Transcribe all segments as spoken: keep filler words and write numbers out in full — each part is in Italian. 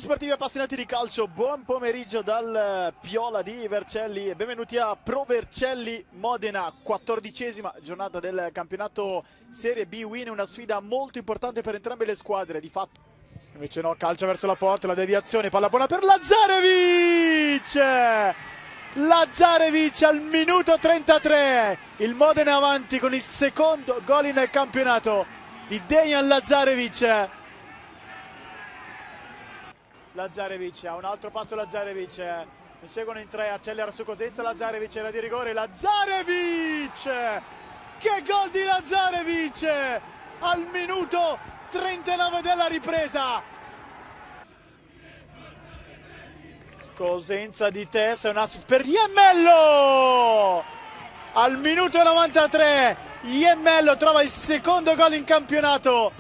sportivi appassionati di calcio, buon pomeriggio dal Piola di Vercelli e benvenuti a Pro Vercelli Modena, quattordicesima giornata del campionato Serie B Win, una sfida molto importante per entrambe le squadre, di fatto. Invece no, calcio verso la porta, la deviazione, palla buona per Lazarevic! Lazarevic al minuto trentatré, il Modena avanti con il secondo gol in campionato di Dejan Lazarevic. Lazarevic ha un altro passo, Lazarevic ne seguono in tre, accelera su Cosenza, Lazarevic era di rigore, Lazarevic, che gol di Lazarevic al minuto trentanove della ripresa. Cosenza di testa, un assist per Iemmello al minuto novantatré, Iemmello trova il secondo gol in campionato.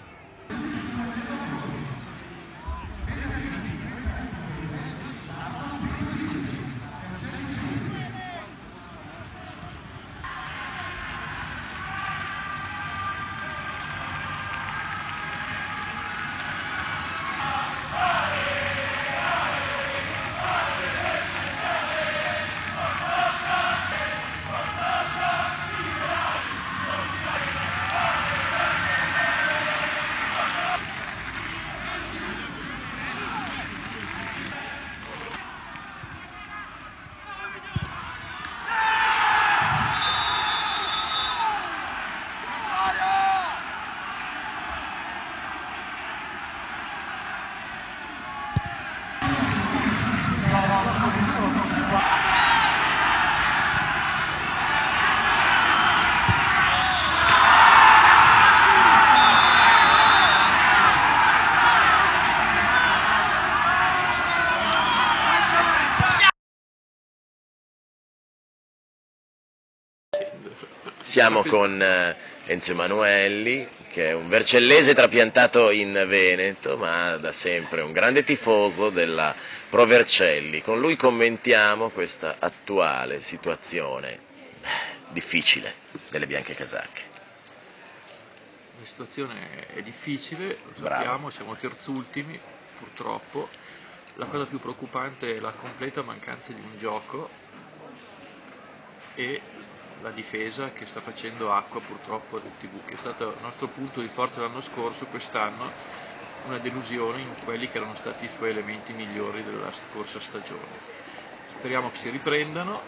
Siamo con Enzo Emanuelli, che è un vercellese trapiantato in Veneto, ma da sempre un grande tifoso della Pro Vercelli. Con lui commentiamo questa attuale situazione difficile delle bianche casacche. La situazione è difficile, lo Bravo. sappiamo, siamo terzultimi, purtroppo. La cosa più preoccupante è la completa mancanza di un gioco e la difesa che sta facendo acqua purtroppo a tutti i buchi. È stato il nostro punto di forza l'anno scorso, quest'anno una delusione in quelli che erano stati i suoi elementi migliori della scorsa stagione. Speriamo che si riprendano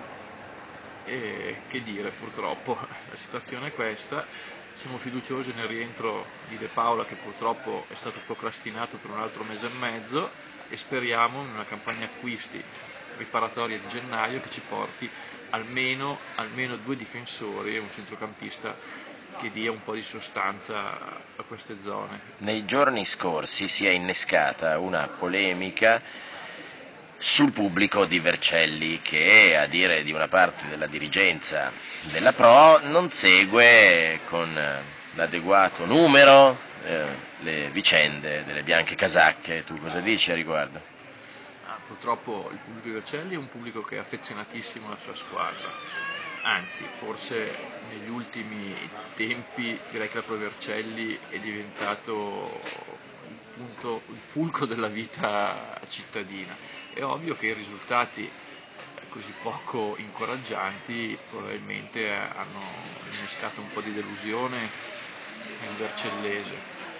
e che dire, purtroppo la situazione è questa. Siamo fiduciosi nel rientro di De Paola, che purtroppo è stato procrastinato per un altro mese e mezzo, e speriamo in una campagna acquisti riparatoria di gennaio che ci porti almeno, almeno due difensori e un centrocampista che dia un po' di sostanza a queste zone. Nei giorni scorsi si è innescata una polemica sul pubblico di Vercelli che, a dire di una parte della dirigenza della Pro, non segue con l'adeguato numero eh, le vicende delle bianche casacche. Tu cosa dici a riguardo? Ah, purtroppo il pubblico di Vercelli è un pubblico che è affezionatissimo alla sua squadra, anzi forse negli ultimi tempi direi che la Pro Vercelli è diventato il punto, il fulcro della vita cittadina. È ovvio che i risultati così poco incoraggianti probabilmente hanno innescato un po' di delusione nel vercellese,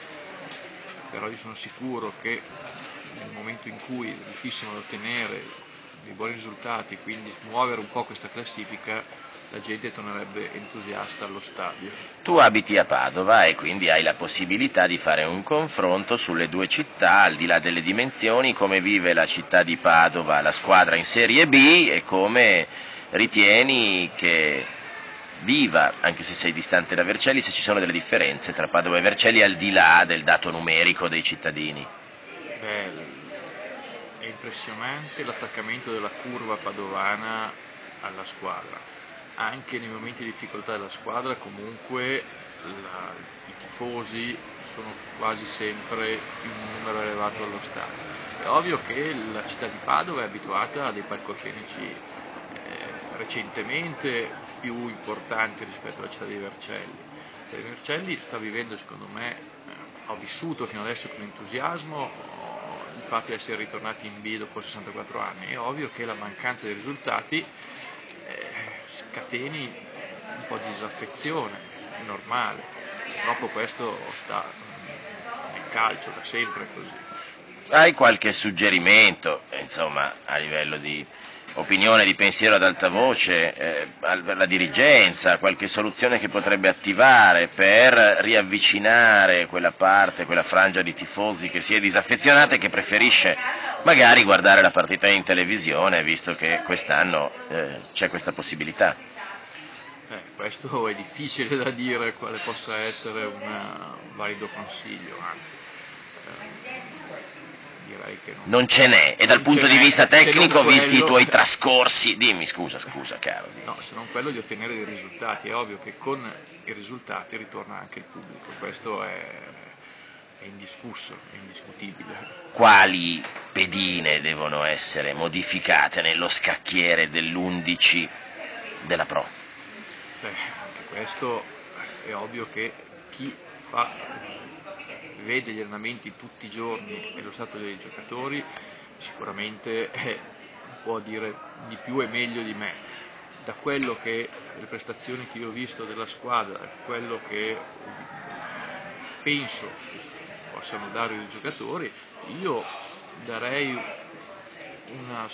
però io sono sicuro che nel momento in cui riuscissimo ad ottenere dei buoni risultati, quindi muovere un po' questa classifica, la gente tornerebbe entusiasta allo stadio. Tu abiti a Padova e quindi hai la possibilità di fare un confronto sulle due città, al di là delle dimensioni, come vive la città di Padova, la squadra in Serie B, e come ritieni che viva, anche se sei distante da Vercelli, se ci sono delle differenze tra Padova e Vercelli al di là del dato numerico dei cittadini. Beh, è impressionante l'attaccamento della curva padovana alla squadra. Anche nei momenti di difficoltà della squadra comunque la, i tifosi sono quasi sempre in un numero elevato allo stadio. È ovvio che la città di Padova è abituata a dei palcoscenici eh, recentemente più importanti rispetto alla città di Vercelli. La città di Vercelli sta vivendo, secondo me, eh, ho vissuto fino adesso con entusiasmo fatto di essere ritornati in B dopo sessantaquattro anni. È ovvio che la mancanza dei risultati eh, scateni un po' di disaffezione, è normale. Purtroppo questo sta nel calcio, da sempre così. Hai qualche suggerimento, insomma, a livello di opinione, di pensiero ad alta voce, eh, per la dirigenza, qualche soluzione che potrebbe attivare per riavvicinare quella parte, quella frangia di tifosi che si è disaffezionata e che preferisce magari guardare la partita in televisione, visto che quest'anno eh, c'è questa possibilità? Eh, questo è difficile da dire quale possa essere una, un valido consiglio, anzi eh, direi che non, non ce n'è, e dal punto di vista tecnico, visti quello... i tuoi trascorsi, dimmi scusa, scusa caro. Dimmi. No, se non quello di ottenere dei risultati, è ovvio che con i risultati ritorna anche il pubblico, questo è, è indiscusso, è indiscutibile. Quali pedine devono essere modificate nello scacchiere dell'undici della Pro? Beh, anche questo è ovvio che chi fa, vede gli allenamenti tutti i giorni e lo stato dei giocatori sicuramente eh, può dire di più e meglio di me. Da quello che le prestazioni che io ho visto della squadra, quello che penso che possano dare i giocatori, io darei una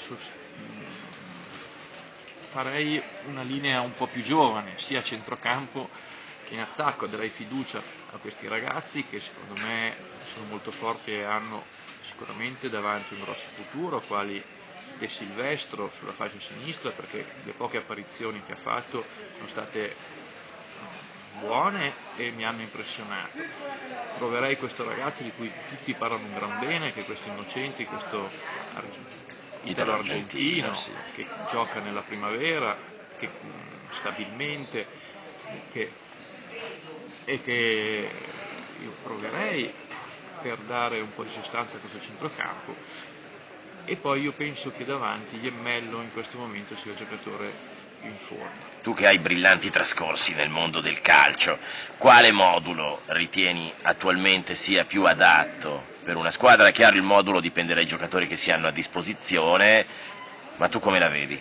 farei una linea un po' più giovane, sia a centrocampo che in attacco. Darei fiducia a questi ragazzi che secondo me sono molto forti e hanno sicuramente davanti un grosso futuro, quali De Silvestro sulla fascia sinistra, perché le poche apparizioni che ha fatto sono state buone e mi hanno impressionato. Proverei questo ragazzo di cui tutti parlano un gran bene, che è questo Innocenti, questo italo-argentino, sì, che gioca nella primavera, che stabilmente, che, e che io proverei per dare un po' di sostanza a questo centrocampo. E poi io penso che davanti Iemmello in questo momento sia il giocatore più in forma. Tu che hai brillanti trascorsi nel mondo del calcio, quale modulo ritieni attualmente sia più adatto per una squadra? È chiaro, il modulo dipende dai giocatori che si hanno a disposizione, ma tu come la vedi?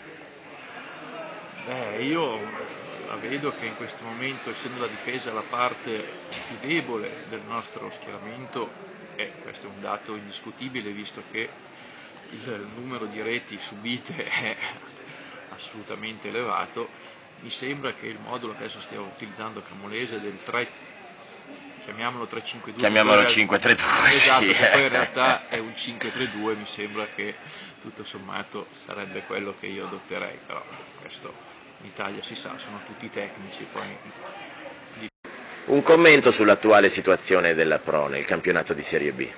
Beh, io la vedo che in questo momento, essendo la difesa la parte più debole del nostro schieramento, e questo è un dato indiscutibile visto che il numero di reti subite è assolutamente elevato, mi sembra che il modulo che adesso stiamo utilizzando Camolese del tre, chiamiamolo tre cinque due, chiamiamolo cinque tre due, esatto, sì. Che poi in realtà è un cinque tre due, mi sembra che tutto sommato sarebbe quello che io adotterei, però questo in Italia si sa, sono tutti tecnici. Poi... Un commento sull'attuale situazione della Pro nel campionato di Serie B.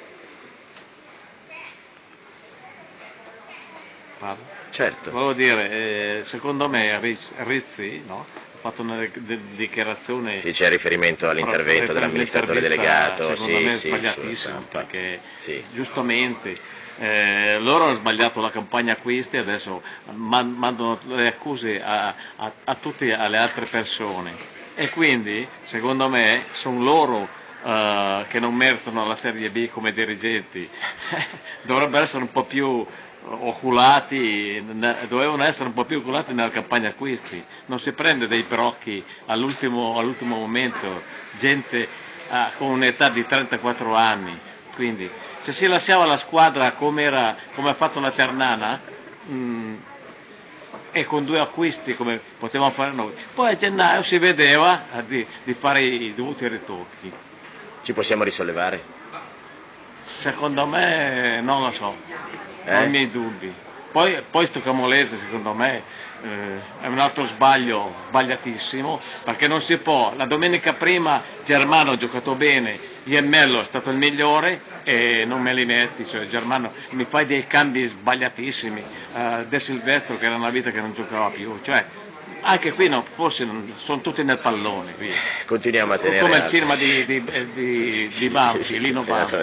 Certo. Volevo dire, eh, secondo me Rizzi, no? Ha fatto una dichiarazione... Sì, c'è riferimento all'intervento dell'amministratore delegato. Secondo sì, me è sì, sbagliatissimo, perché sì. Giustamente eh, loro hanno sbagliato la campagna acquisti, adesso man mandano le accuse a, a, a tutte le altre persone, e quindi secondo me sono loro uh, che non meritano la Serie B come dirigenti. Dovrebbero essere un po' più oculati, dovevano essere un po' più oculati nella campagna acquisti. Non si prende dei brocchi all'ultimo, all'ultimo momento, gente uh, con un'età di trentaquattro anni, quindi se si lasciava la squadra come, era, come ha fatto la Ternana mh, e con due acquisti come potevamo fare noi, poi a gennaio si vedeva uh, di, di fare i dovuti ritocchi. Ci possiamo risollevare? Secondo me non lo so. Eh? Ho i miei dubbi. Poi, poi sto Camolese secondo me eh, è un altro sbaglio, sbagliatissimo, perché non si può. La domenica prima Germano ha giocato bene, Iemmello è stato il migliore e non me li metti, cioè Germano mi fai dei cambi sbagliatissimi, uh, De Silvestro che era una vita che non giocava più, cioè anche qui no, forse non, sono tutti nel pallone qui. Continuiamo a tenere come alto. Il cinema di, di, di, di, di Bauci, Lino Bauci.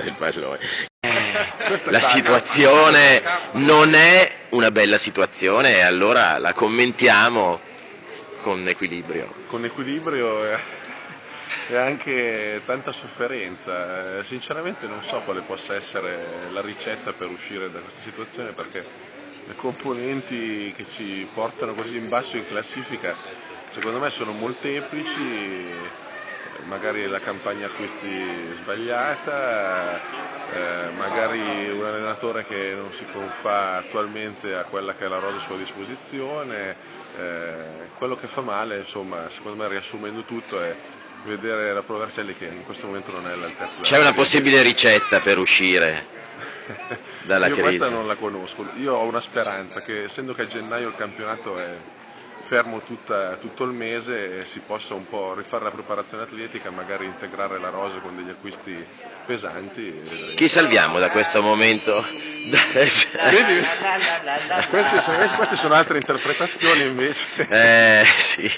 La situazione non è una bella situazione e allora la commentiamo con equilibrio. Con equilibrio, eh. e anche tanta sofferenza. Sinceramente non so quale possa essere la ricetta per uscire da questa situazione, perché le componenti che ci portano così in basso in classifica secondo me sono molteplici. Magari la campagna acquisti sbagliata, eh, magari un allenatore che non si confà attualmente a quella che è la rosa a sua disposizione, eh, quello che fa male, insomma, secondo me, riassumendo tutto, è vedere la Pro Vercelli che in questo momento non è all'altezza. C'è una possibile ricetta per uscire dalla Io crisi? questa non la conosco, io ho una speranza che, essendo che a gennaio il campionato è fermo tutta, tutto il mese, e si possa un po' rifare la preparazione atletica, magari integrare la rosa con degli acquisti pesanti. Chi salviamo da questo momento? Vedi? Queste sono, queste sono altre interpretazioni invece. Eh, sì.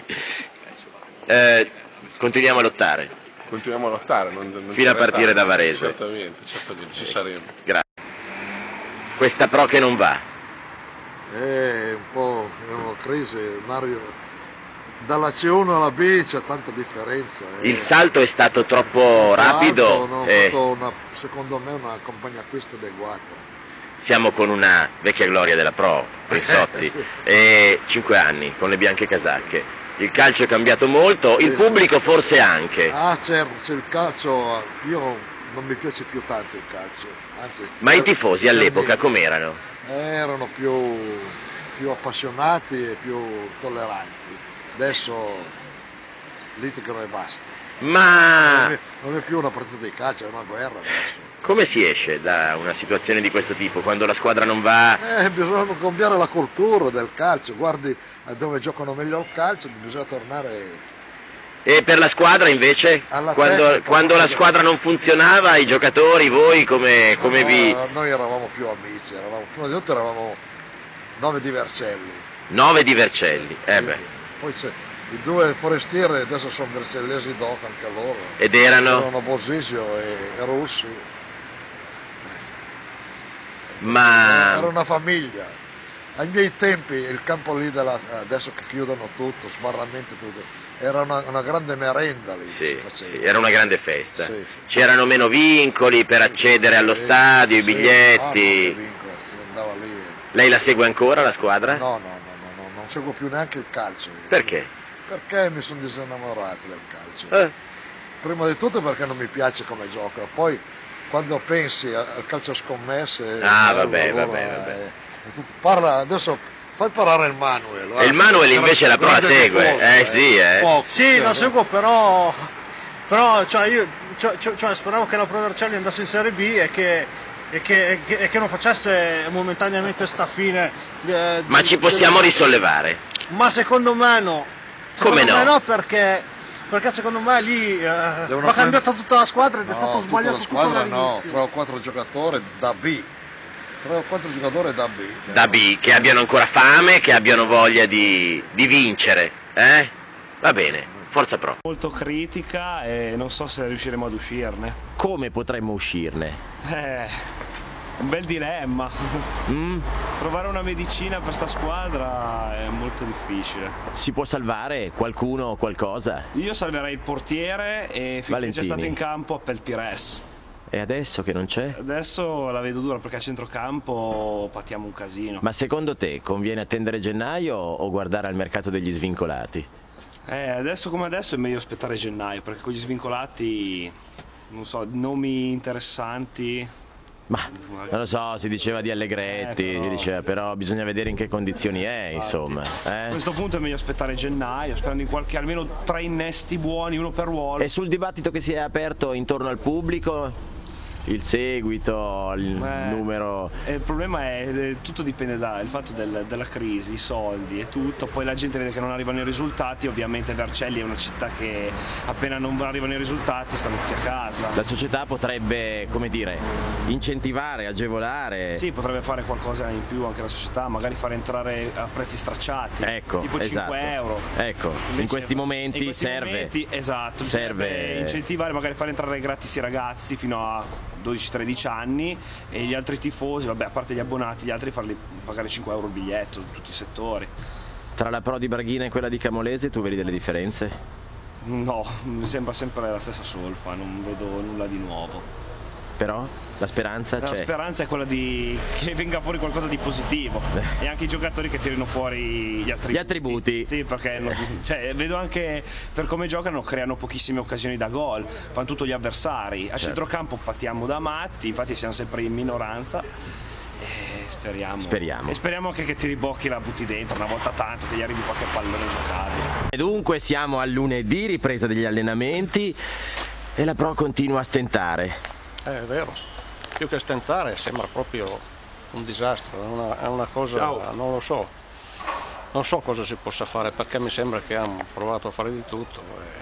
Eh, continuiamo a lottare. Continuiamo a lottare. Non, non fino a partire da Varese. Certamente, certamente, ci saremo. Grazie. Questa Pro che non va. È un po' è una crisi, Mario. Dalla C uno alla B c'è tanta differenza. Eh. Il salto è stato troppo rapido. Hanno eh. fatto una, secondo me una compagnia acquisto adeguata. Siamo con una vecchia gloria della Pro, Pensotti, e cinque anni con le bianche casacche. Il calcio è cambiato molto, il pubblico forse anche. Ah certo, c'è il calcio, io non mi piace più tanto il calcio. Anzi, ma i tifosi all'epoca com'erano? Erano più, più appassionati e più tolleranti. Adesso litigano e basta. Ma non è, non è più una partita di calcio, è una guerra adesso. Come si esce da una situazione di questo tipo quando la squadra non va? Eh, bisogna cambiare la cultura del calcio, guardi dove giocano meglio il calcio, bisogna tornare. E per la squadra invece? Quando, tecnica, quando la squadra non funzionava, i giocatori, voi come, come no, vi... Noi eravamo più amici, eravamo, prima di tutto eravamo nove di Vercelli. Nove di Vercelli, eh beh. Poi c'è, i due forestieri adesso sono vercellesi doc anche loro. Ed erano? Erano Bosisio e, e Russi. Ma... Era una famiglia. Ai miei tempi il campo lì, della, adesso che chiudono tutto, sbarramento tutto, era una, una grande merenda lì. Sì, sì, era una grande festa. Sì. C'erano meno vincoli per accedere allo sì, stadio, sì, i biglietti. Ah, vincoli, si andava lì. Lei la segue ancora la squadra? No, no, no, no, no, non seguo più neanche il calcio. Perché? Perché mi sono disinnamorato del calcio. Eh. Prima di tutto perché non mi piace come gioca, poi quando pensi al calcio scommesse... Ah, bello, vabbè, allora, vabbè, vabbè. Eh, Parla, adesso fai parlare il Manuel. E il Manuel invece la Pro la segue, eh, eh sì, eh. Poco, sì, la seguo però, però cioè io cioè, cioè, speravo che la Pro Vercelli andasse in Serie B e che, e che, e che, e che non facesse momentaneamente sta fine. Eh, Ma di, ci possiamo del... risollevare? Ma secondo me no. Secondo Come no? me no perché, perché secondo me lì eh, va cambiata tutta la squadra ed è no, stato sbagliato tutta la squadra, tutto no, dall'inizio. tre o quattro giocatori da B. tre o quattro giocatori da B. Da B, che abbiano ancora fame, che abbiano voglia di, di vincere, eh? Va bene, forza Pro. Molto critica e non so se riusciremo ad uscirne. Come potremmo uscirne? Eh, un bel dilemma. Mm? Trovare una medicina per sta squadra è molto difficile. Si può salvare qualcuno o qualcosa? Io salverei il portiere e finché c'è stato in campo Appel Pires. E adesso che non c'è? Adesso la vedo dura perché a centrocampo patiamo un casino. Ma secondo te conviene attendere gennaio o guardare al mercato degli svincolati? Eh, adesso come adesso è meglio aspettare gennaio perché con gli svincolati, non so, nomi interessanti. Ma non lo so, si diceva di Allegretti, eh, però... si diceva, però bisogna vedere in che condizioni è, infatti, insomma. Eh? A questo punto è meglio aspettare gennaio, sperando in qualche almeno tre innesti buoni, uno per ruolo. E sul dibattito che si è aperto intorno al pubblico? Il seguito, il Beh, numero... Il problema è, tutto dipende dal fatto del, della crisi, i soldi e tutto, poi la gente vede che non arrivano i risultati, ovviamente Vercelli è una città che appena non arrivano i risultati stanno tutti a casa. La società potrebbe, come dire, incentivare, agevolare... Sì, potrebbe fare qualcosa in più anche la società, magari fare entrare a prezzi stracciati, ecco, tipo esatto. cinque euro. Ecco, Invece, in questi momenti in questi serve... Momenti, esatto, serve incentivare, magari fare entrare gratis i ragazzi fino a dodici tredici anni e gli altri tifosi, vabbè, a parte gli abbonati, gli altri farli pagare cinque euro il biglietto, tutti i settori. Tra la Pro di Braghina e quella di Camolese tu vedi delle differenze? No, mi sembra sempre la stessa solfa, non vedo nulla di nuovo. Però la speranza La c'è. speranza è quella di che venga fuori qualcosa di positivo e anche i giocatori che tirino fuori gli attributi. Gli attributi. Sì, perché no, cioè, vedo anche per come giocano, creano pochissime occasioni da gol, fanno tutto gli avversari. A Certo. centrocampo patiamo da matti, infatti siamo sempre in minoranza. E speriamo. Speriamo. E speriamo anche che ti ribocchi la butti dentro una volta tanto, che gli arrivi qualche pallone giocabile. E dunque siamo al lunedì, ripresa degli allenamenti e la Pro continua a stentare. Eh, è vero, più che stentare sembra proprio un disastro, è una, è una cosa, Ciao. non lo so, non so cosa si possa fare perché mi sembra che hanno provato a fare di tutto.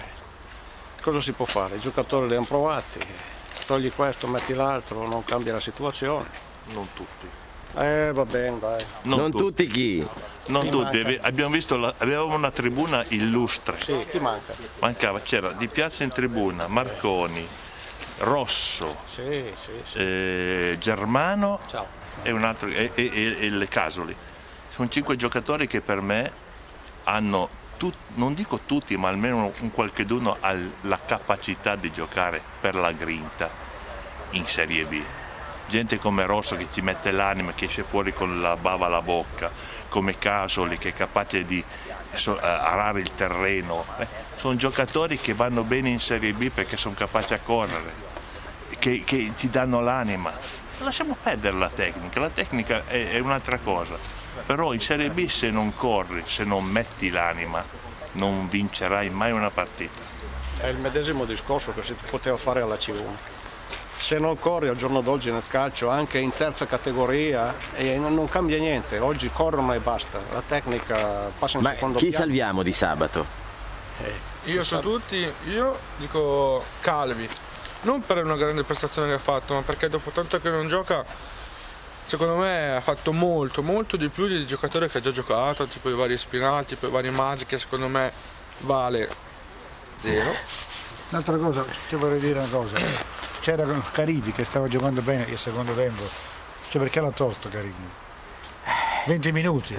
E cosa si può fare? I giocatori li hanno provati, togli questo, metti l'altro, non cambia la situazione. Non tutti. Eh, va bene, dai. Non, Non, tutti chi? Non Chi tutti, manca? Abbi- abbiamo visto, la- avevamo una tribuna illustre. Sì, chi manca? Mancava, c'era Di Piazza in tribuna, Marconi, Rosso, Sì, sì, sì. eh, Germano Ciao. e, un altro, e, e- e- e le Casoli. Sono cinque giocatori che per me hanno, tut- non dico tutti, ma almeno un qualcheduno ha la capacità di giocare per la grinta in Serie B. Gente come Rosso che ci mette l'anima, che esce fuori con la bava alla bocca, come Casoli che è capace di so- eh, arare il terreno. Eh, sono giocatori che vanno bene in Serie B perché sono capaci a correre, che, che ti danno l'anima. Lasciamo perdere la tecnica, la tecnica è, è un'altra cosa, però in Serie B se non corri, se non metti l'anima, non vincerai mai una partita. È il medesimo discorso che si poteva fare alla C uno. Se non corri al giorno d'oggi nel calcio, anche in terza categoria, e non cambia niente, oggi corrono e basta, la tecnica passa in Ma secondo chi piano. salviamo di sabato? Io su tutti, io dico Calvi, non per una grande prestazione che ha fatto, ma perché dopo tanto che non gioca, secondo me ha fatto molto, molto di più di giocatori che ha già giocato, tipo i vari Spinal, tipo i vari Masi, che secondo me vale zero. Un'altra cosa, ti vorrei dire una cosa, c'era Caridi che stava giocando bene il secondo tempo, cioè perché l'ha tolto Caridi? venti minuti.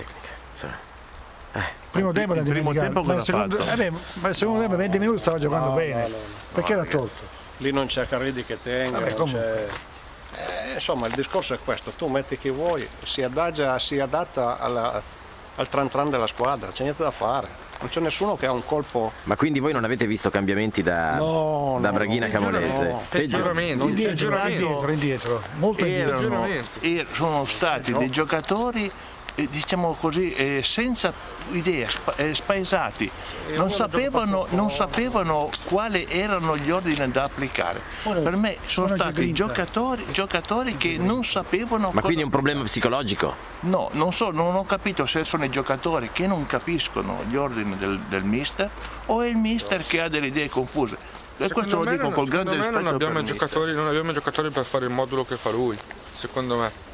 Primo tempo l'ha il primo dimenticato, tempo ma, il cosa ha secondo, fatto? eh beh, ma il secondo tempo venti minuti stava giocando No, bene, no, no, no. perché No, l'ha ragazzi. tolto? Lì non c'è Caridi che tenga, Vabbè, non comunque. c'è... Eh, insomma il discorso è questo, tu metti chi vuoi, si adagia, si adatta alla, al tran tran della squadra, c'è niente da fare, non c'è nessuno che ha un colpo. Ma quindi voi non avete visto cambiamenti da, No, da no, Braghina no, Camolese? no. Peggioramenti, Indietro, peggioramenti. indietro, indietro, molto indietro. Erano, Peggioramenti. er- sono stati dei giocatori, eh, diciamo così, eh, senza idee, spa- eh, spaesati, non sapevano, non sapevano quali erano gli ordini da applicare. Ora, Per me sono ora c'è stati grinta. giocatori, giocatori che non sapevano Ma cosa- quindi è un problema psicologico? No, non so, non ho capito se sono i giocatori che non capiscono gli ordini del, del mister o è il mister che ha delle idee confuse. E questo Secondo lo me dico non- col secondo grande me rispetto non abbiamo, per il mister. giocatori, non abbiamo giocatori per fare il modulo che fa lui, secondo me.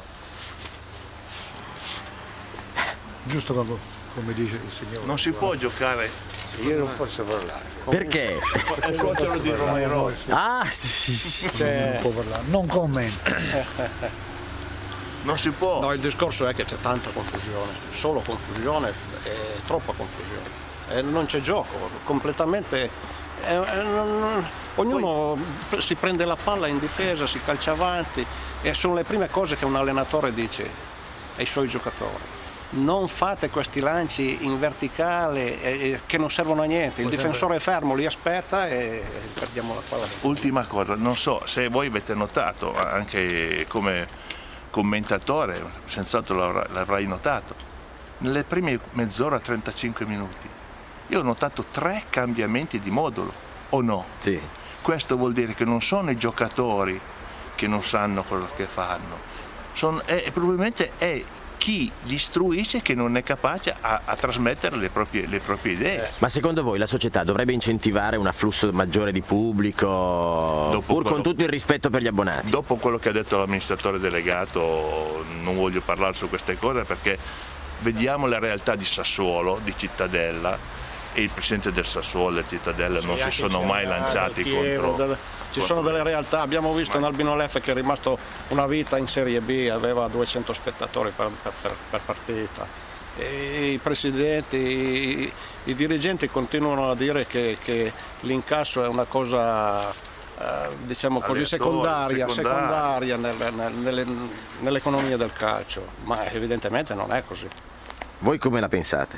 Giusto come, come dice il signore. Non si può giocare. Io non posso parlare. Perché? È il suocero di Roma Rossi. Ah, sì. Non può parlare, non commento. Non si può. No, il discorso è che c'è tanta confusione, solo confusione e troppa confusione. E non c'è gioco, completamente. eh, eh, non- non- ognuno si prende la palla in difesa, si calcia avanti e sono le prime cose che un allenatore dice ai suoi giocatori. Non fate questi lanci in verticale eh, eh, che non servono a niente. Il difensore è fermo, li aspetta e perdiamo la palla. Ultima cosa, non so se voi avete notato, anche come commentatore, senz'altro l'avra- l'avrai notato, nelle prime mezz'ora, trentacinque minuti, io ho notato tre cambiamenti di modulo, o no? Sì. Questo vuol dire che non sono i giocatori che non sanno quello che fanno, sono, è, probabilmente è chi istruisce che non è capace a, a trasmettere le proprie, le proprie idee. Ma secondo voi la società dovrebbe incentivare un afflusso maggiore di pubblico, Dopo pur quello- con tutto il rispetto per gli abbonati? Dopo quello che ha detto l'amministratore delegato non voglio parlare su queste cose perché vediamo la realtà di Sassuolo, di Cittadella, e il presidente del Sassuolo e del Cittadella non Sì, si anche sono c'è mai una- lanciati il Chievo, contro... delle- ci sono delle realtà, abbiamo visto un Albino Leffe che è rimasto una vita in Serie B, aveva duecento spettatori per, per- per- per partita. e i presidenti, i, i dirigenti continuano a dire che, che l'incasso è una cosa, eh, diciamo così, secondaria, secondaria nel, nel, nelle, nell'economia del calcio, ma evidentemente non è così. Voi come la pensate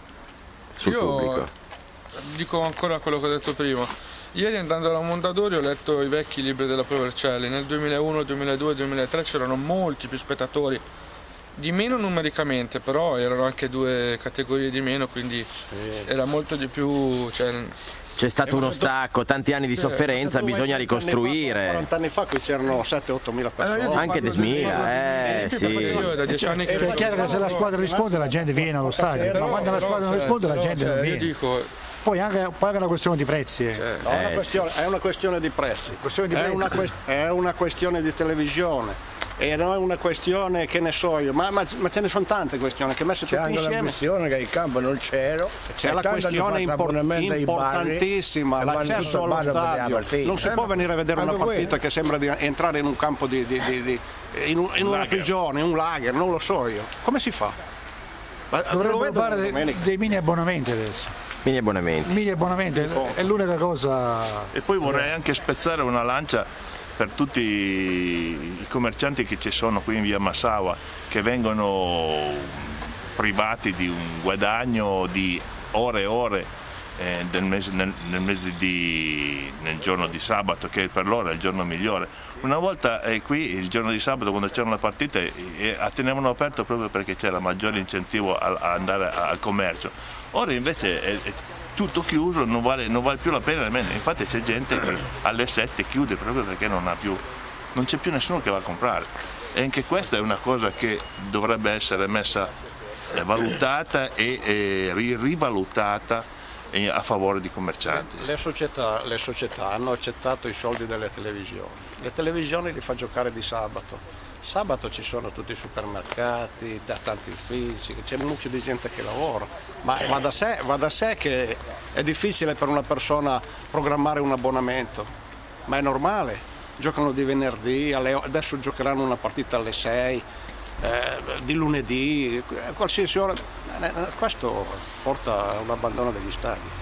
sul Io pubblico? Dico ancora quello che ho detto prima. Ieri andando alla Mondadori ho letto i vecchi libri della Pro Vercelli. Nel duemilauno, duemiladue, duemilatré c'erano molti più spettatori, di meno numericamente, però erano anche due categorie di meno, quindi sì, era molto di più. Cioè, c'è stato uno stacco, tanti anni di sofferenza, bisogna ricostruire. quaranta anni fa qui c'erano sette otto mila persone. Anche diecimila, eh sì. È chiaro che se la squadra risponde la gente viene allo stadio, ma quando la squadra non risponde la gente non viene. Poi anche, poi anche una questione di prezzi. Eh. Cioè, no, è, una questione, è una questione di prezzi, questione di è, prezzi. Una quest- è una questione di televisione, e non è una questione, che ne so io, ma, ma, ma ce ne sono tante questioni che messe tutte insieme. C'è la questione che il campo non c'era, c'è la questione impor- importantissima, l'accesso allo stadio. Non si può venire a vedere una partita che sembra di entrare in un campo di, di, di, di in, un, in una prigione, in un lager, non lo so io. Come si fa? Dovrebbero fare dei, dei mini abbonamenti adesso. Mini abbonamenti. Mini abbonamenti, è l'unica cosa. E poi vorrei anche spezzare una lancia per tutti i commercianti che ci sono qui in via Massaua, che vengono privati di un guadagno di ore e ore eh, nel, mese, nel, nel, mese di, nel giorno di sabato, che per loro è il giorno migliore. Una volta eh, qui il giorno di sabato, quando c'erano le partite, eh, tenevano aperto proprio perché c'era maggiore incentivo a, a andare a, al commercio. Ora invece è, è tutto chiuso, non vale, non vale più la pena nemmeno. Infatti c'è gente che alle sette chiude proprio perché non ha più, non c'è più nessuno che va a comprare. E anche questa è una cosa che dovrebbe essere messa, eh, valutata e eh, rivalutata eh, a favore di commercianti. Le società, le società hanno accettato i soldi delle televisioni. Le televisioni li fa giocare di sabato. Sabato ci sono tutti i supermercati, da tanti uffici, c'è un mucchio di gente che lavora, ma va da sé, va da sé che è difficile per una persona programmare un abbonamento, ma è normale, giocano di venerdì, alle, adesso giocheranno una partita alle sei, eh, di lunedì, qualsiasi ora, questo porta a un abbandono degli stadi.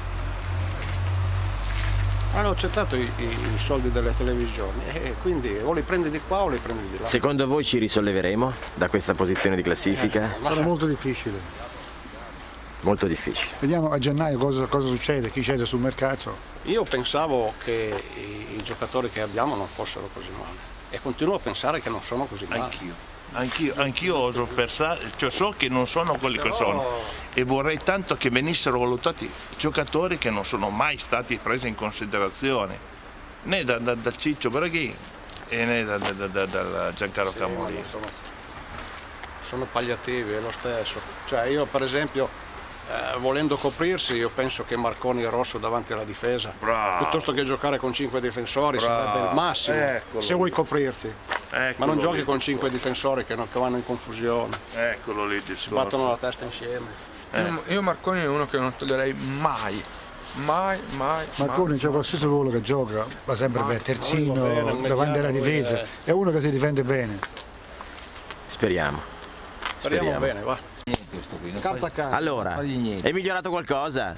Hanno accettato i, i, i soldi delle televisioni e quindi o li prendi di qua o li prendi di là. Secondo voi ci risolleveremo da questa posizione di classifica? Eh, Sarà molto difficile. Molto difficile. Vediamo a gennaio cosa, cosa succede, chi scende sul mercato. Io pensavo che i, i giocatori che abbiamo non fossero così male e continuo a pensare che non sono così male. Anch'io. Anch'io, anch'io oso pensare, cioè so che non sono quelli che sono e vorrei tanto che venissero valutati giocatori che non sono mai stati presi in considerazione né da, da, da Ciccio Braghin e né da, da, da, da Giancarlo Camolino. Sono, sono palliativi, è lo stesso. Cioè io per esempio eh, volendo coprirsi io penso che Marconi e Rosso davanti alla difesa, bravo, piuttosto che giocare con cinque difensori, bravo, sarebbe il massimo, eccolo, se vuoi coprirti. Eccolo, ma non giochi lì, con cinque difensori che, non, che vanno in confusione, eccolo lì, si battono la testa insieme. Eh. Io, io Marconi è uno che non toglierei mai, mai, mai. Marconi c'è qualsiasi ruolo che gioca, va sempre bene, terzino, bene, davanti alla difesa, è uno che si difende bene. Speriamo. Speriamo, Speriamo bene, va. Carta carta. Allora, è migliorato qualcosa?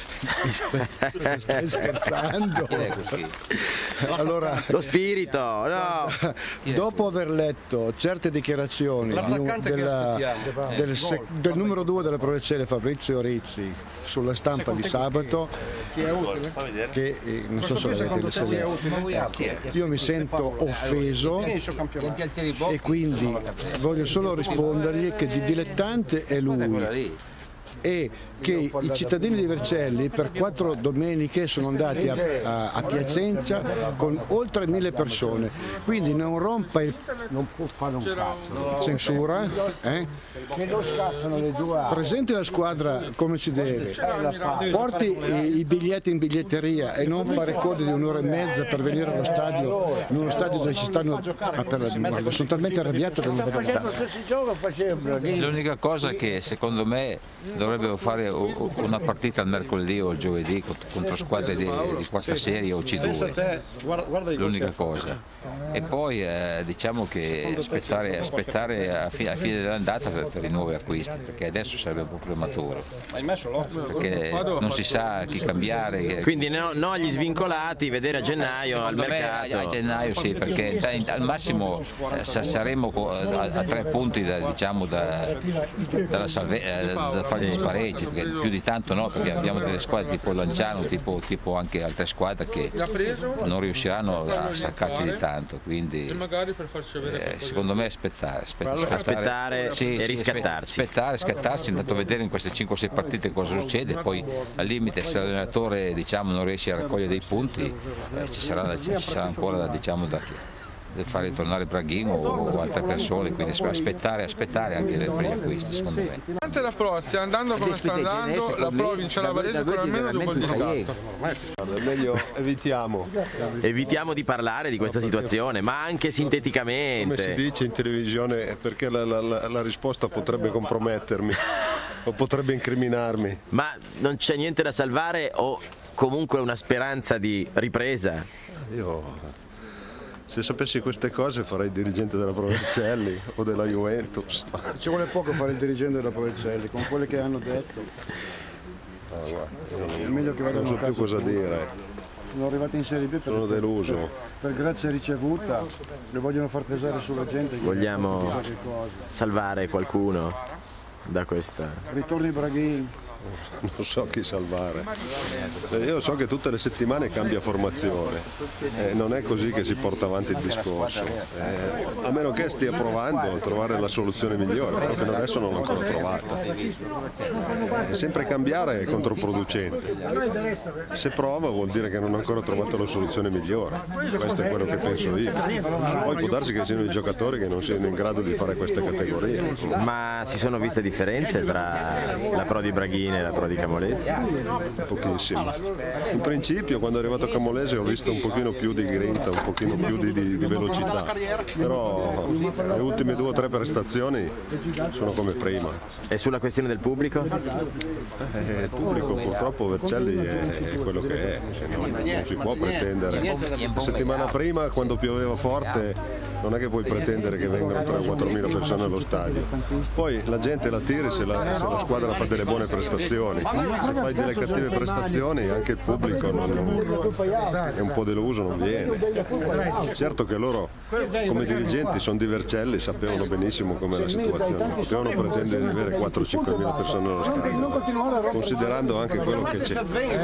Stai scherzando? Allora, lo spirito, no. Dopo aver letto certe dichiarazioni di un, della, del, sec, del numero due della Pro Vercelli, Fabrizio Rizzi, sulla stampa di sabato, che eh, non so se avete, io mi sento offeso e quindi voglio solo rispondergli che di dilettante è lui e che i cittadini di Vercelli per quattro domeniche sono andati a, a, a Piacenza con oltre mille persone, quindi non rompa il non può fare un cazzo, censura, eh? presenti la squadra come si deve, porti i, i biglietti in biglietteria e non fare code di un'ora e mezza per venire allo stadio, in uno stadio dove ci stanno ah, per la, sono talmente arrabbiato che non vado a L'unica cosa che secondo me dovrebbero fare una partita il mercoledì o il giovedì contro squadre di, di quarta serie o C due, l'unica cosa. E poi eh, diciamo che aspettare, aspettare a, fi, a fine dell'andata per, per i nuovi acquisti, perché adesso sarebbe un po' prematuro, perché non si sa chi cambiare. Quindi no, no agli svincolati, vedere a gennaio al mercato. Me, a gennaio sì, perché al massimo eh, saremo a, a tre punti da, diciamo, da, dalla salve, eh, da fare gli spareggi, perché più di tanto no, perché abbiamo delle squadre tipo Lanciano, tipo, tipo anche altre squadre che non riusciranno a staccarci di tanto. Quindi eh, secondo me aspettare, aspettare, aspettare sì, e sì, riscattarsi. Aspettare, scattarsi, intanto vedere in queste cinque sei partite cosa succede, poi al limite se l'allenatore diciamo, non riesce a raccogliere dei punti eh, ci, sarà, ci sarà ancora diciamo, da fare tornare Braghino o altre persone, quindi aspettare, aspettare anche per gli acquisti secondo me. Durante la Pro stia andando come sta andando, la Pro vince la Varese con almeno due gol di scarto. È meglio evitiamo. Evitiamo di parlare di questa situazione, ma anche sinteticamente. Come si dice in televisione, perché la, la, la, la risposta potrebbe compromettermi o potrebbe incriminarmi. Ma non c'è niente da salvare o comunque una speranza di ripresa? Io... Se sapessi queste cose farei il dirigente della Provercelli o della Juventus. Ci vuole poco fare il dirigente della Provercelli, con quelle che hanno detto. Ah, guarda, è meglio che vadano non so più cosa dire. Sono arrivati in Serie B per, sono deluso. Per, per grazia ricevuta, le vogliono far pesare sulla gente. Vogliamo salvare qualcuno da questa. Ritorni Braghini. Non so chi salvare. Io so che tutte le settimane cambia formazione, eh, non è così che si porta avanti il discorso, eh, a meno che stia provando a trovare la soluzione migliore, però fino adesso non l'ho ancora trovata. Eh, sempre cambiare è controproducente, se prova vuol dire che non ha ancora trovato la soluzione migliore, questo è quello che penso io. Poi può darsi che siano i giocatori che non siano in grado di fare queste categorie. Ma si sono viste differenze tra la Pro di Braghini e la Pro di Camolese? Pochissimo. In principio quando è arrivato Camolese ho visto un pochino più di grinta, un pochino più di, di, di velocità, però le ultime due o tre prestazioni sono come prima. E sulla questione del pubblico? Eh, il pubblico purtroppo Vercelli è, è quello che è, non, non si può pretendere. La settimana prima quando pioveva forte non è che puoi pretendere che vengano tre o quattro mila persone allo stadio. Poi la gente la tiri se la, se la squadra fa delle buone prestazioni, se fai delle cattive prestazioni anche il pubblico non, non, è un po' deluso, non viene. Certo che loro come dirigenti sono di Vercelli, sapevano benissimo com'è la situazione, potevano pretendere di avere quattro o cinque mila persone allo stadio, considerando anche quello che c'è.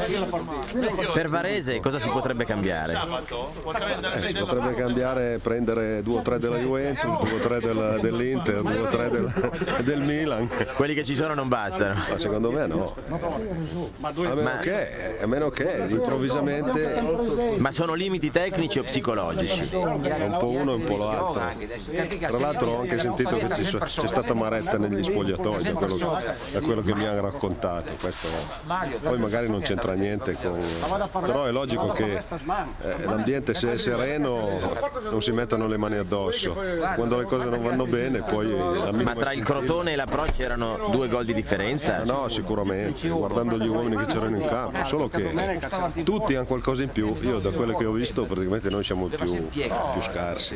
Per Varese cosa si potrebbe cambiare? Eh, si potrebbe cambiare, prendere due o tre della Juventus, due o tre del, dell'Inter, due o tre del, del Milan. Quelli che ci sono non bastano. Ma secondo me no. A meno, Ma... che, a meno che improvvisamente. Ma sono limiti tecnici o psicologici? Un po' uno e un po' l'altro. Tra l'altro ho anche sentito che c'è stata maretta negli spogliatoi, da quello, da quello che mi hanno raccontato. Questo, poi magari non c'entra niente con. Però è logico che eh, l'ambiente se è sereno non si mettano le mani addosso. Quando le cose non vanno bene poi. Ma tra il Crotone e la Pro c'erano due gol di differenza? No, sicuramente, guardando gli uomini che c'erano in campo, solo che tutti hanno qualcosa in più. Io da quello che ho visto praticamente noi siamo più, più scarsi.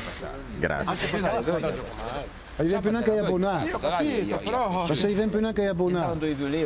Grazie. Non arrivi più neanche agli abbonati. Sì, ho capito, però... Non si arrivi più neanche agli abbonati.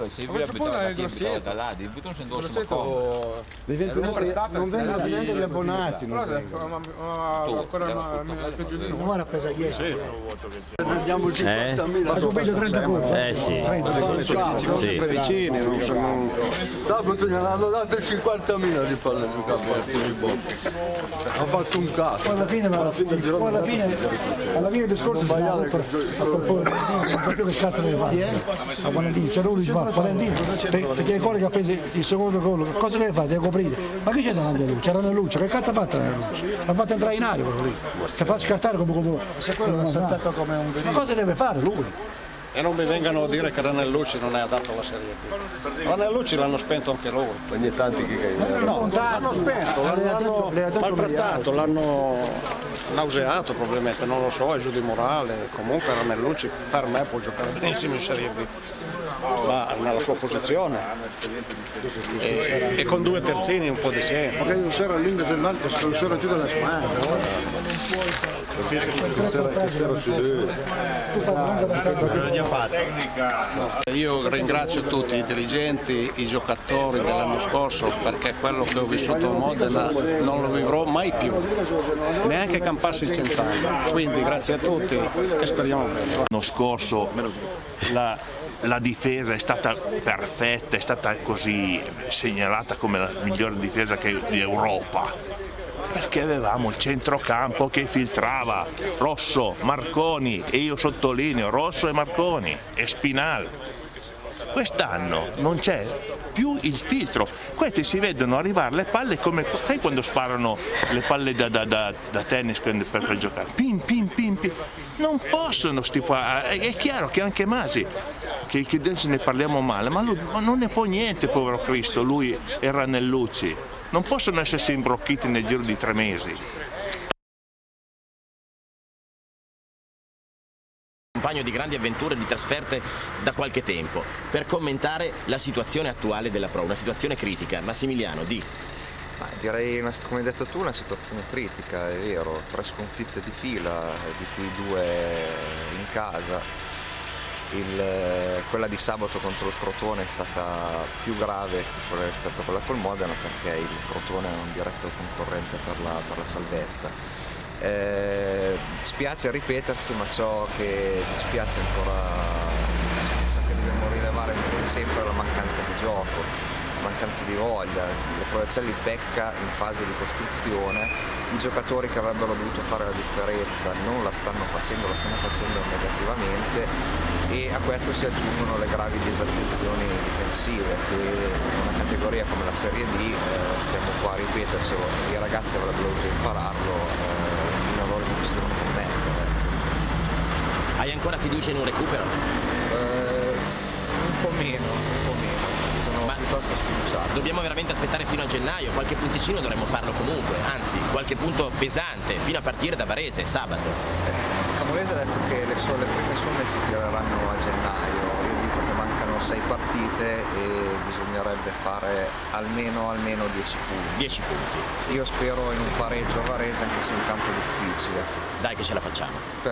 Non vengono neanche gli abbonati. Però ancora peggio di noi. Guarda, pesa dieci. Andiamo il cinquantamila. Ha subito trenta punti. Eh sì. Sempre vicini. Sabato ne hanno dato cinquantamila di palle di campo. Ha fatto un cazzo. Alla fine, alla fine, alla fine del discorso sbagliato. Perché che cazzo deve fare? A Valentino, c'era uno che diceva Valentino, perché il gol che ha preso il secondo gol, cosa deve fare? Deve coprire. Ma chi c'è davanti a lui? C'era nella luce, che cazzo ha fatto nella luce? L'ha fatto entrare in aria quello lì. Si fa scartare come come. Se quello non si attacca come un veleno. Ma cosa deve fare lui? e non mi vengano a dire che Ranellucci non è adatto alla Serie B. Ranellucci l'hanno spento anche loro. Ogni tanti che no, l'hanno spento, l'hanno maltrattato, l'hanno nauseato probabilmente, non lo so, è giù di morale. Comunque Ranellucci per me può giocare benissimo in Serie B, ma nella sua posizione e, e con due terzini un po' di sé. Perché non sarà l'indo dell'alto, non sarà tutta la squadra. Io ringrazio tutti i dirigenti, i giocatori dell'anno scorso, perché quello che ho vissuto a Modena non lo vivrò mai più, neanche camparsi cent'anni. Quindi grazie a tutti e speriamo bene. L'anno scorso la, la difesa è stata perfetta, è stata così segnalata come la migliore difesa che d'Europa. Perché avevamo il centrocampo che filtrava Rosso, Marconi, e io sottolineo Rosso e Marconi e Spinal. Quest'anno non c'è più il filtro, questi si vedono arrivare le palle come, sai quando sparano le palle da, da, da, da tennis per, per giocare, pim pim pim pim, non possono stipulare. È chiaro che anche Masi, che, che adesso ne parliamo male, ma, lui, ma non ne può niente, povero Cristo, lui e Ranellucci. Non possono essersi imbrocchiti nel giro di tre mesi. Compagno di grandi avventure, di trasferte da qualche tempo, per commentare la situazione attuale della Pro, una situazione critica. Massimiliano, di? Ma direi, come hai detto tu, una situazione critica, è vero, tre sconfitte di fila, di cui due in casa. Il, quella di sabato contro il Crotone è stata più grave rispetto a quella col Modena, perché il Crotone è un diretto concorrente per la, per la salvezza. Eh, spiace ripetersi, ma ciò che mi spiace ancora, ciò che dobbiamo rilevare sempre è la mancanza di gioco, la mancanza di voglia. Il Pro Vercelli pecca in fase di costruzione, i giocatori che avrebbero dovuto fare la differenza non la stanno facendo, la stanno facendo negativamente, e a questo si aggiungono le gravi disattenzioni difensive che in una categoria come la Serie D, eh, stiamo qua a ripetercelo, i ragazzi avrebbero dovuto impararlo, eh, fino ad ora non si devono commettere. Hai ancora fiducia in un recupero? Eh, un po' meno, un po' meno. Ma piuttosto sfiduciato. Dobbiamo veramente aspettare fino a gennaio, qualche punticino dovremmo farlo comunque, anzi qualche punto pesante fino a partire da Varese sabato. Eh, Camolese ha detto che le, sue, le prime somme si tireranno a gennaio, io dico che mancano sei partite e bisognerebbe fare almeno almeno dieci punti. dieci punti. Io spero in un pareggio a Varese, anche se è un campo difficile. Dai che ce la facciamo. Per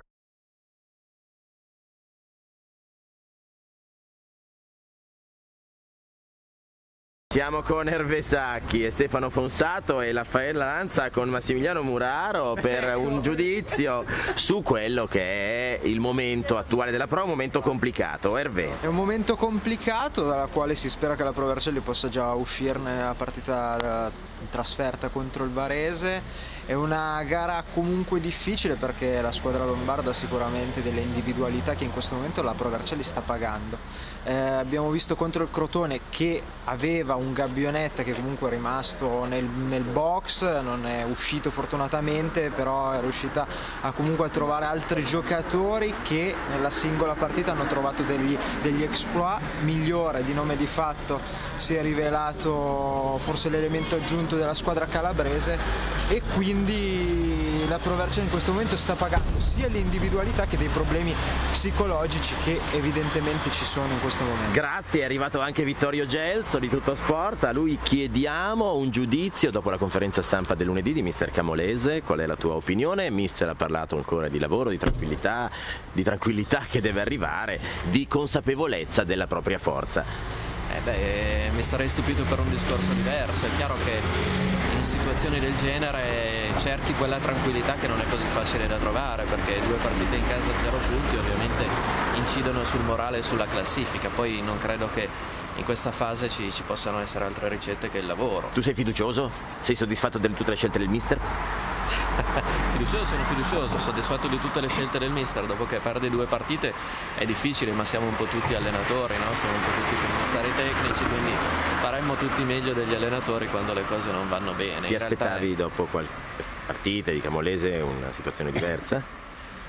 Siamo con Hervé Sacchi e Stefano Fonsato e Raffaella Lanza con Massimiliano Muraro per un giudizio su quello che è il momento attuale della Pro, un momento complicato. Hervé. È un momento complicato dalla quale si spera che la Pro Vercelli possa già uscirne nella partita in trasferta contro il Varese. È una gara comunque difficile perché la squadra lombarda ha sicuramente delle individualità che in questo momento la Pro Vercelli sta pagando. Eh, abbiamo visto contro il Crotone che aveva un Gabbionetta che comunque è rimasto nel, nel box, non è uscito fortunatamente, però è riuscita a comunque a trovare altri giocatori che nella singola partita hanno trovato degli, degli exploit. Migliore di nome di fatto si è rivelato forse l'elemento aggiunto della squadra calabrese, e quindi la Pro Vercelli in questo momento sta pagando sia l'individualità che dei problemi psicologici che evidentemente ci sono in questo momento. Grazie, è arrivato anche Vittorio Gelso di Tutto Sport, a lui chiediamo un giudizio dopo la conferenza stampa del lunedì di mister Camolese. Qual è la tua opinione? Mister ha parlato ancora di lavoro, di tranquillità, di tranquillità che deve arrivare, di consapevolezza della propria forza. Eh beh, mi sarei stupito per un discorso diverso. È chiaro che in situazioni del genere cerchi quella tranquillità che non è così facile da trovare, perché due partite in casa a zero punti ovviamente incidono sul morale e sulla classifica. Poi non credo che in questa fase ci, ci possano essere altre ricette che il lavoro. Tu sei fiducioso? Sei soddisfatto di tutte le scelte del mister? Fiducioso, sono fiducioso, soddisfatto di tutte le scelte del mister. Dopo che perde due partite è difficile, ma siamo un po' tutti allenatori, no? Siamo un po' tutti commissari tecnici, quindi faremmo tutti meglio degli allenatori quando le cose non vanno bene. Ti in aspettavi realtà... dopo queste partite di Camolese una situazione diversa?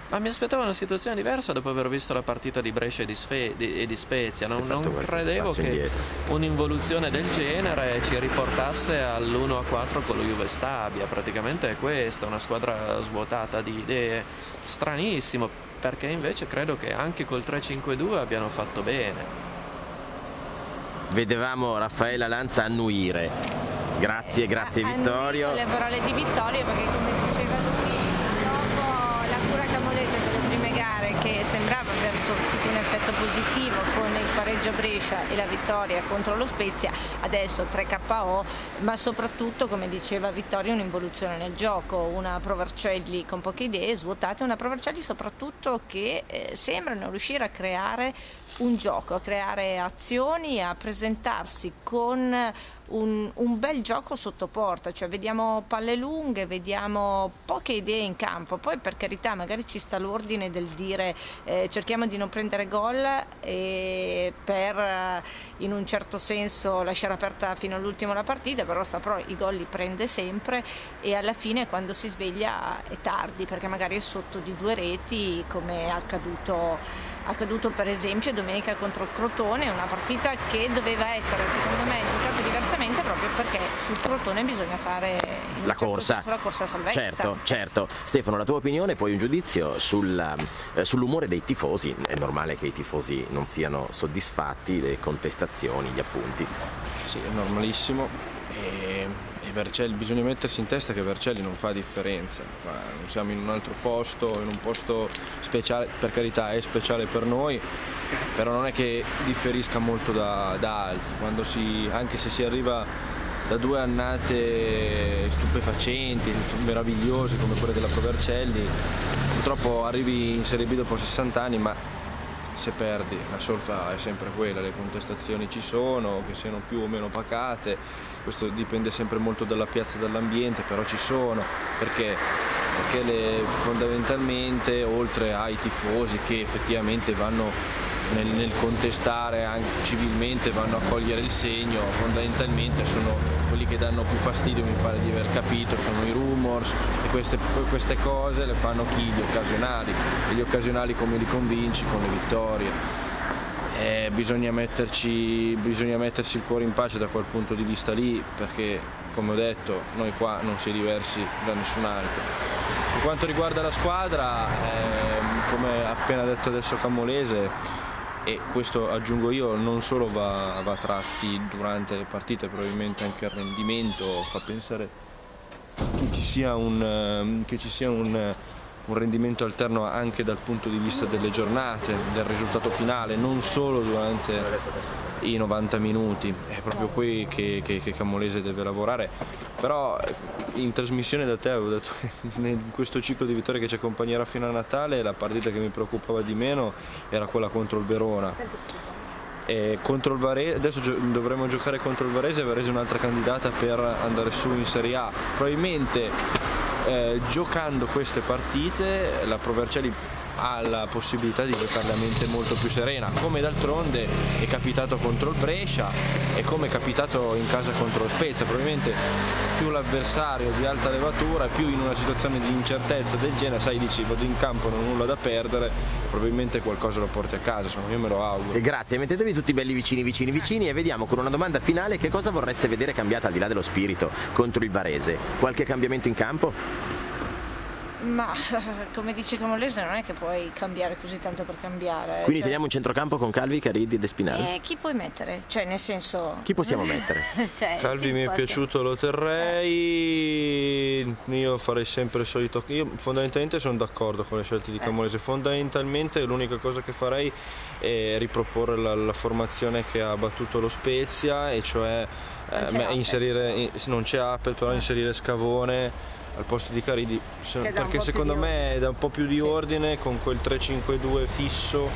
Ma mi aspettavo una situazione diversa dopo aver visto la partita di Brescia e di, Sfe- di, e di Spezia. Non, non credevo che un'involuzione del genere ci riportasse all'uno a quattro con lo Juve Stabia. Praticamente è questa, una squadra svuotata di idee. Stranissimo, perché invece credo che anche col tre cinque due abbiano fatto bene. Vedevamo Raffaella Lanza annuire. Grazie, grazie a, Vittorio. Le parole di Vittorio, perché come diceva lui, dopo la cura camolese delle prime gare, che sembrava aver sortito un effetto positivo con il pareggio a Brescia e la vittoria contro lo Spezia, adesso tre K O, ma soprattutto, come diceva Vittorio, un'involuzione nel gioco, una Provercelli con poche idee, svuotate, una Provercelli soprattutto che eh, sembrano riuscire a creare un gioco, a creare azioni, a presentarsi con un, un bel gioco sotto porta, cioè vediamo palle lunghe, vediamo poche idee in campo, poi per carità magari ci sta l'ordine del dire eh, cerchiamo di non prendere gol e per eh, in un certo senso lasciare aperta fino all'ultimo la partita, però sta però i gol li prende sempre e alla fine quando si sveglia è tardi, perché magari è sotto di due reti, come è accaduto accaduto per esempio domenica contro il Crotone, una partita che doveva essere secondo me giocata diversamente proprio perché sul Crotone bisogna fare la corsa, la corsa a salvezza. Certo, certo. Stefano, la tua opinione, poi un giudizio sul, eh, sull'umore dei tifosi. È normale che i tifosi non siano soddisfatti, le contestazioni, gli appunti. Sì, è normalissimo. E... Vercelli, bisogna mettersi in testa che Vercelli non fa differenza, non siamo in un altro posto, in un posto speciale, per carità è speciale per noi, però non è che differisca molto da, da altri, quando si, anche se si arriva da due annate stupefacenti, meravigliose come quelle della Provercelli, purtroppo arrivi in Serie B dopo sessanta anni, ma se perdi la solfa è sempre quella, le contestazioni ci sono, che siano più o meno pacate, questo dipende sempre molto dalla piazza e dall'ambiente, però ci sono, perché? Perché le, fondamentalmente oltre ai tifosi che effettivamente vanno nel, nel contestare anche civilmente, vanno a cogliere il segno, fondamentalmente sono quelli che danno più fastidio, mi pare di aver capito, sono i rumors e queste, queste cose le fanno chi? Gli occasionali, e gli occasionali come li convinci? Con le vittorie. Eh, bisogna, metterci, bisogna mettersi il cuore in pace da quel punto di vista lì, perché come ho detto noi qua non si è diversi da nessun altro. Per quanto riguarda la squadra, eh, come ha appena detto adesso Camolese, e questo aggiungo io, non solo va, va a tratti durante le partite, probabilmente anche il rendimento fa pensare che ci sia un, che ci sia un un rendimento alterno anche dal punto di vista delle giornate, del risultato finale, non solo durante i novanta minuti. È proprio qui che, che, che Camolese deve lavorare. Però in trasmissione da te avevo detto che in questo ciclo di vittorie che ci accompagnerà fino a Natale la partita che mi preoccupava di meno era quella contro il Verona. E contro il Varese, adesso gio- dovremo giocare contro il Varese, Varese è un'altra candidata per andare su in Serie A. Probabilmente Eh, giocando queste partite la Provercelli ha la possibilità di giocarle a mente molto più serena, come d'altronde è capitato contro il Brescia e come è capitato in casa contro lo Spezia. Probabilmente più l'avversario di alta levatura, più in una situazione di incertezza del genere, sai, dici vado in campo, non ho nulla da perdere, probabilmente qualcosa lo porti a casa, insomma io me lo auguro. E grazie, mettetevi tutti belli vicini vicini vicini e vediamo con una domanda finale che cosa vorreste vedere cambiata al di là dello spirito contro il Varese. Qualche cambiamento in campo? Ma come dice Camolese non è che puoi cambiare così tanto per cambiare. Quindi cioè... teniamo un centrocampo con Calvi, Caridi ed Espinal. Eh, chi puoi mettere? Cioè nel senso... Chi possiamo mettere? cioè, Calvi sì, mi qualche... è piaciuto, lo terrei, io farei sempre il solito, io fondamentalmente sono d'accordo con le scelte di Camolese, fondamentalmente l'unica cosa che farei è riproporre la, la formazione che ha battuto lo Spezia, e cioè eh, inserire, non c'è Appel, però inserire Scavone al posto di Caridi, perché secondo me dà un po' più di ordine, con quel tre cinque due fisso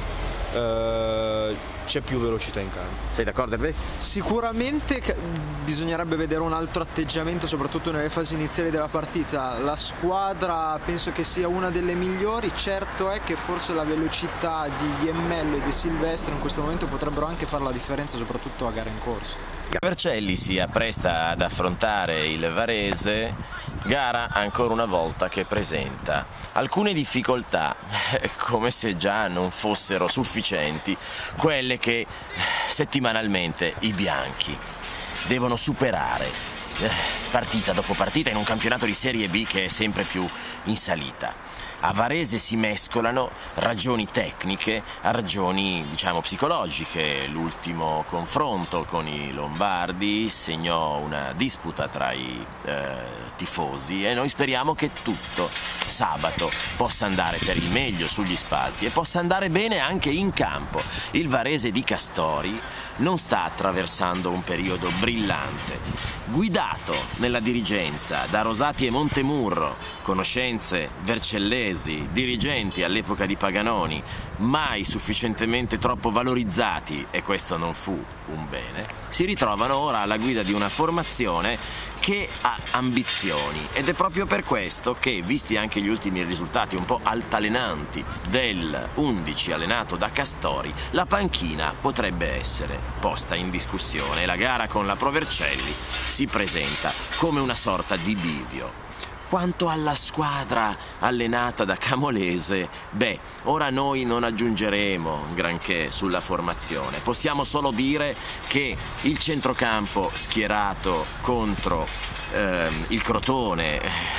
eh, c'è più velocità in campo. Sei d'accordo Hervé? Sicuramente bisognerebbe vedere un altro atteggiamento, soprattutto nelle fasi iniziali della partita. La squadra penso che sia una delle migliori, certo è che forse la velocità di Iemmello e di Silvestre in questo momento potrebbero anche fare la differenza, soprattutto a gara in corso. Vercelli si appresta ad affrontare il Varese Gara ancora una volta che presenta alcune difficoltà, come se già non fossero sufficienti quelle che settimanalmente i bianchi devono superare partita dopo partita in un campionato di Serie B che è sempre più in salita. A Varese si mescolano ragioni tecniche a ragioni, diciamo, psicologiche. L'ultimo confronto con i lombardi segnò una disputa tra i eh, tifosi e noi speriamo che tutto sabato possa andare per il meglio sugli spalti e possa andare bene anche in campo. Il Varese di Castori non sta attraversando un periodo brillante, guidato nella dirigenza da Rosati e Montemurro, conoscenze vercellesi, dirigenti all'epoca di Paganoni, mai sufficientemente troppo valorizzati, e questo non fu un bene, si ritrovano ora alla guida di una formazione che ha ambizioni, ed è proprio per questo che, visti anche gli ultimi risultati un po' altalenanti del undici allenato da Castori, la panchina potrebbe essere posta in discussione e la gara con la Pro Vercelli si presenta come una sorta di bivio. Quanto alla squadra allenata da Camolese, beh, ora noi non aggiungeremo granché sulla formazione. Possiamo solo dire che il centrocampo schierato contro ehm, il Crotone,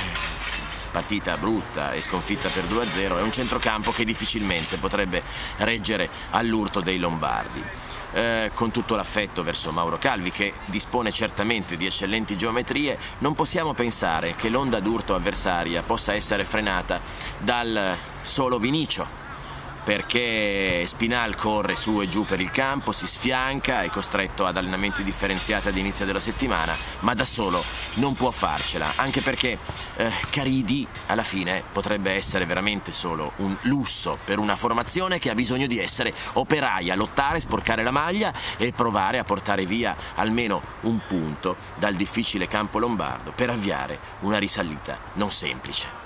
partita brutta e sconfitta per due a zero, è un centrocampo che difficilmente potrebbe reggere all'urto dei lombardi. Eh, con tutto l'affetto verso Mauro Calvi, che dispone certamente di eccellenti geometrie, non possiamo pensare che l'onda d'urto avversaria possa essere frenata dal solo Vinicio, perché Spinal corre su e giù per il campo, si sfianca, è costretto ad allenamenti differenziati ad inizio della settimana, ma da solo non può farcela, anche perché eh, Caridi alla fine potrebbe essere veramente solo un lusso per una formazione che ha bisogno di essere operaia, lottare, sporcare la maglia e provare a portare via almeno un punto dal difficile campo lombardo per avviare una risalita non semplice.